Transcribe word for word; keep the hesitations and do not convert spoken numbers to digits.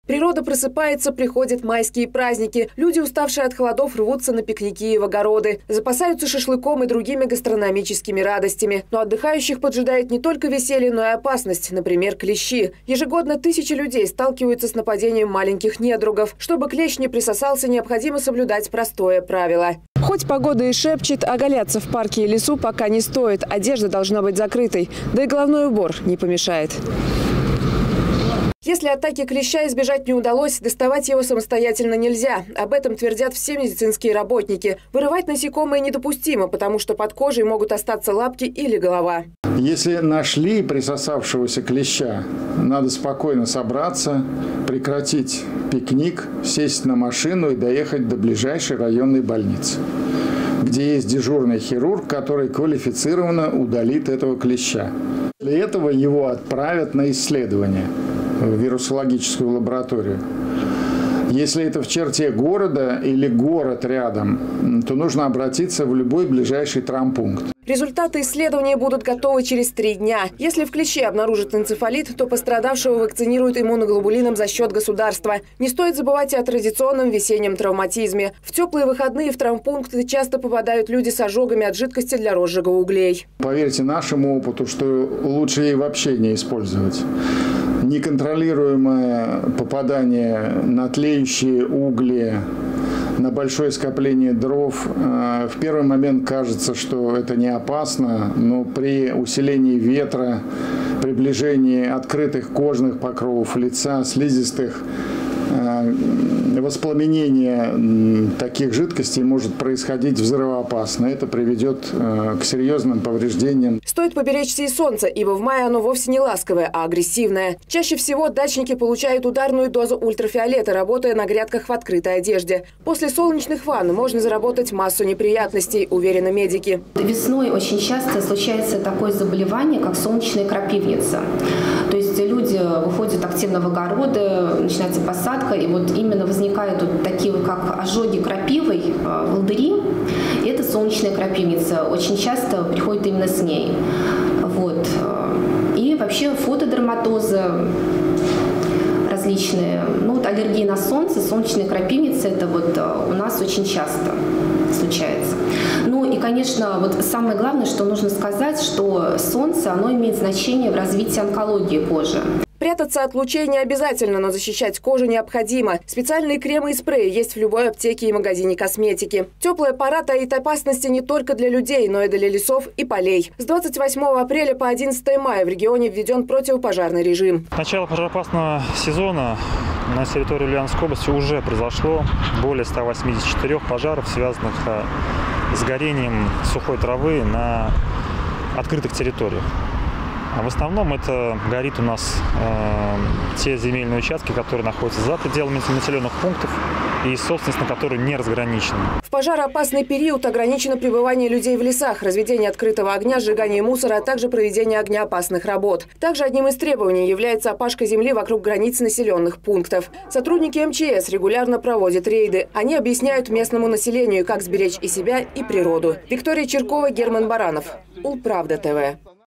Природа просыпается, приходят майские праздники. Люди, уставшие от холодов, рвутся на пикники и в огороды. Запасаются шашлыком и другими гастрономическими радостями. Но отдыхающих поджидает не только веселье, но и опасность. Например, клещи. Ежегодно тысячи людей сталкиваются с нападением маленьких недругов. Чтобы клещ не присосался, необходимо соблюдать простое правило. Хоть погода и шепчет, оголяться в парке и лесу пока не стоит. Одежда должна быть закрытой. Да и головной убор не помешает. Если атаки клеща избежать не удалось, доставать его самостоятельно нельзя. Об этом твердят все медицинские работники. Вырывать насекомые недопустимо, потому что под кожей могут остаться лапки или голова. Если нашли присосавшегося клеща, надо спокойно собраться, прекратить пикник, сесть на машину и доехать до ближайшей районной больницы, где есть дежурный хирург, который квалифицированно удалит этого клеща. Для этого его отправят на исследование в вирусологическую лабораторию. Если это в черте города или город рядом, то нужно обратиться в любой ближайший травмпункт. Результаты исследования будут готовы через три дня. Если в клеще обнаружат энцефалит, то пострадавшего вакцинируют иммуноглобулином за счет государства. Не стоит забывать и о традиционном весеннем травматизме. В теплые выходные в травмпункты часто попадают люди с ожогами от жидкости для розжига углей. Поверьте нашему опыту, что лучше ей вообще не использовать. Неконтролируемое попадание на тлеющие угли, на большое скопление дров. В первый момент кажется, что это не опасно, но при усилении ветра, приближении открытых кожных покровов лица, слизистых, воспламенение таких жидкостей может происходить взрывоопасно. Это приведет к серьезным повреждениям. Стоит поберечься и солнца, ибо в мае оно вовсе не ласковое, а агрессивное. Чаще всего дачники получают ударную дозу ультрафиолета, работая на грядках в открытой одежде. После солнечных ванн можно заработать массу неприятностей, уверены медики. Весной очень часто случается такое заболевание, как солнечная крапивница. То есть люди выходят активно в огороды, начинается посадка, и вот именно возникают вот такие вот, как ожоги крапивой, волдыри. И это солнечная крапивница. Очень часто приходит именно с ней. Вот. И вообще фотодерматозы различные. Ну, вот аллергии на солнце, солнечная крапивница, это вот у нас очень часто случается. Ну и, конечно, вот самое главное, что нужно сказать, что солнце, оно имеет значение в развитии онкологии кожи. Прятаться от лучей не обязательно, но защищать кожу необходимо. Специальные кремы и спреи есть в любой аптеке и магазине косметики. Теплая пора таит опасности не только для людей, но и для лесов и полей. С двадцать восьмого апреля по одиннадцатое мая в регионе введен противопожарный режим. Начало пожароопасного сезона на территории Ульяновской области уже произошло более ста восьмидесяти четырёх пожаров, связанных с горением сухой травы на открытых территориях. А в основном это горит у нас э, те земельные участки, которые находятся за пределами населенных пунктов и собственность на которые не разграничена. В пожароопасный период ограничено пребывание людей в лесах, разведение открытого огня, сжигание мусора, а также проведение огнеопасных работ. Также одним из требований является опашка земли вокруг границ населенных пунктов. Сотрудники эм че эс регулярно проводят рейды. Они объясняют местному населению, как сберечь и себя, и природу. Виктория Черкова, Герман Баранов. Улправда тэ вэ.